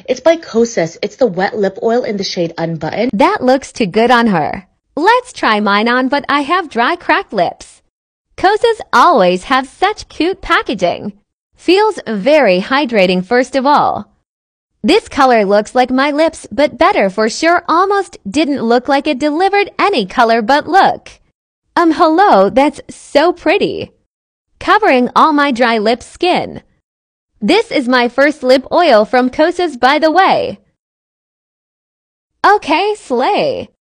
It's by Kosas. It's the wet lip oil in the shade Unbuttoned. That looks too good on her. Let's try mine on, but I have dry cracked lips. Kosas always have such cute packaging. Feels very hydrating first of all. This color looks like my lips, but better for sure. Almost didn't look like it delivered any color, but look. Hello, that's so pretty. Covering all my dry lip skin. This is my first lip oil from Kosas, by the way. Okay, slay.